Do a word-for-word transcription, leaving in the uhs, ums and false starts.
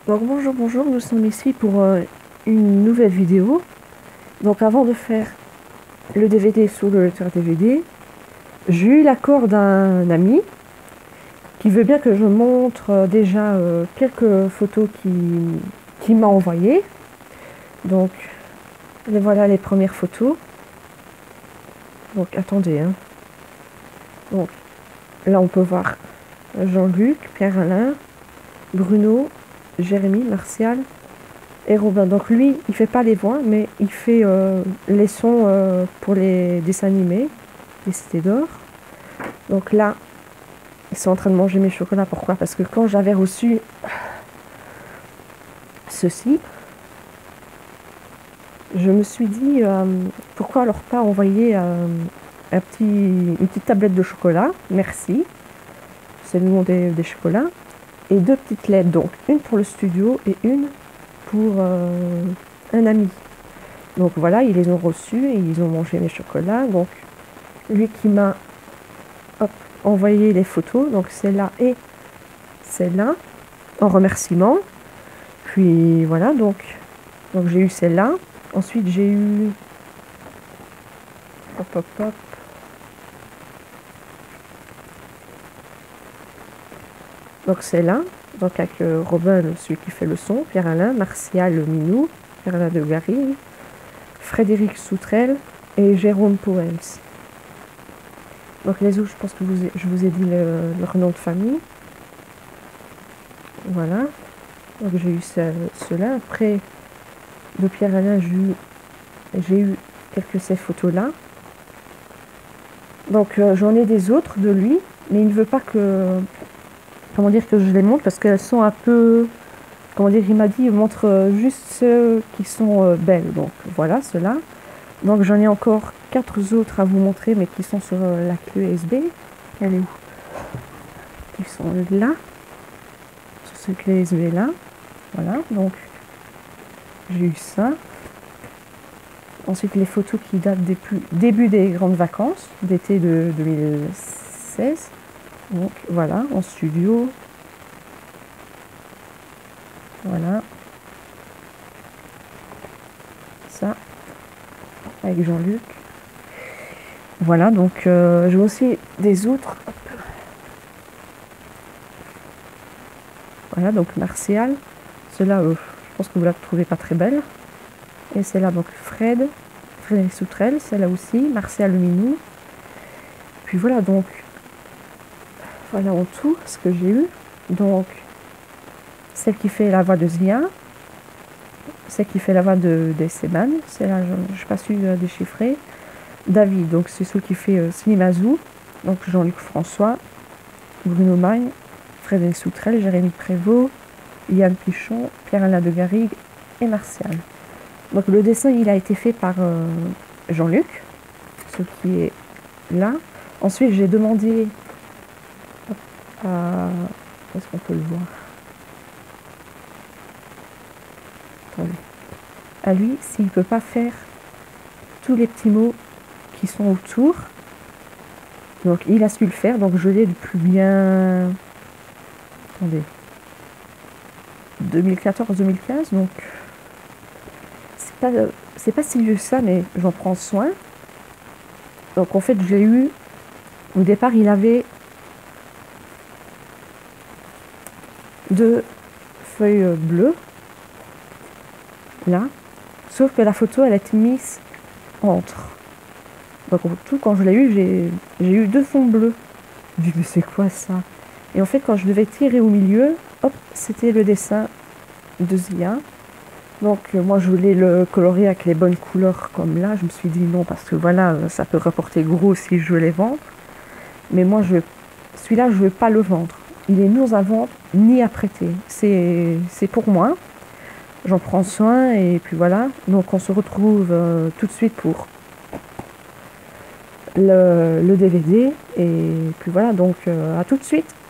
Donc bonjour, bonjour, nous sommes ici pour euh, une nouvelle vidéo. Donc avant de faire le D V D sur le lecteur D V D, j'ai eu l'accord d'un ami qui veut bien que je montre euh, déjà euh, quelques photos qu'il qui m'a envoyées. Donc les voilà les premières photos. Donc attendez, hein. Donc là on peut voir Jean-Luc, Pierre-Alain, Bruno, Jérémy, Martial et Robin. Donc lui, il fait pas les voix, mais il fait euh, les sons euh, pour les dessins animés, les Cités d'Or. Donc là, ils sont en train de manger mes chocolats. Pourquoi? Parce que quand j'avais reçu ceci, je me suis dit, euh, pourquoi leur pas envoyer euh, un petit, une petite tablette de chocolat? Merci. C'est le nom des, des chocolats. Et deux petites lettres, donc une pour le studio et une pour euh, un ami. Donc voilà, ils les ont reçus et ils ont mangé mes chocolats. Donc lui qui m'a envoyé les photos, donc celle-là et celle-là, en remerciement. Puis voilà, donc, donc j'ai eu celle-là. Ensuite j'ai eu... Hop, hop, hop. Donc celle-là, donc avec euh, Robin, celui qui fait le son, Pierre-Alain, Martial, le minou, Pierre-Alain de Gary, Frédéric Soutrel et Jérôme Poels. Donc les autres, je pense que vous, je vous ai dit le, leur nom de famille. Voilà. Donc j'ai eu ceux-là. Après, de Pierre-Alain, j'ai eu, eu quelques de ces photos-là. Donc euh, j'en ai des autres de lui, mais il ne veut pas que... Comment dire que je les montre parce qu'elles sont un peu... Comment dire, il m'a dit, montre juste ceux qui sont euh, belles. Donc voilà, ceux-là. Donc j'en ai encore quatre autres à vous montrer, mais qui sont sur euh, la clé U S B. Elle est où? Ils sont là. Sur cette clé U S B là. Voilà, donc j'ai eu ça. Ensuite les photos qui datent des plus, début des grandes vacances, d'été de deux mille seize. Donc voilà, en studio. Voilà. Ça. Avec Jean-Luc. Voilà, donc euh, j'ai aussi des autres. Voilà, donc Martial. Ceux-là, euh, je pense que vous la trouvez pas très belle. Et c'est là donc Fred, Frédéric Soutrel, celle-là aussi, Martial le minou. Puis voilà, donc voilà en tout ce que j'ai eu. Donc celle qui fait la voix de Zia, celle qui fait la voix de Desseman, celle-là je n'ai pas su euh, déchiffrer. David, donc c'est celui qui fait euh, Slimazou, donc Jean-Luc François, Bruno Magne, Frédéric Soutrel, Jérémy Prévost, Yann Pichon, Pierre-Alain de Garrigue et Martial. Donc le dessin il a été fait par euh, Jean-Luc, ce qui est là. Ensuite j'ai demandé à... Est-ce qu'on peut le voir? Attendez. À lui s'il ne peut pas faire tous les petits mots qui sont autour. Donc il a su le faire, donc je l'ai depuis bien... Attendez. deux mille quatorze deux mille quinze, donc c'est pas, c'est pas si vieux que ça, mais j'en prends soin. Donc en fait j'ai eu, au départ il avait deux feuilles bleues, là, sauf que la photo elle a été mise entre. Donc en tout quand je l'ai eu, j'ai eu deux fonds bleus. Je me dis mais c'est quoi ça? Et en fait quand je devais tirer au milieu, hop, c'était le dessin de Zia. Donc euh, moi je voulais le colorer avec les bonnes couleurs comme là. Je me suis dit non parce que voilà, ça peut rapporter gros si je veux les vendre. Mais moi je celui-là je veux pas le vendre. Il est ni à vendre ni à prêter. C'est pour moi. J'en prends soin et puis voilà. Donc on se retrouve euh, tout de suite pour le, le D V D. Et puis voilà, donc euh, à tout de suite.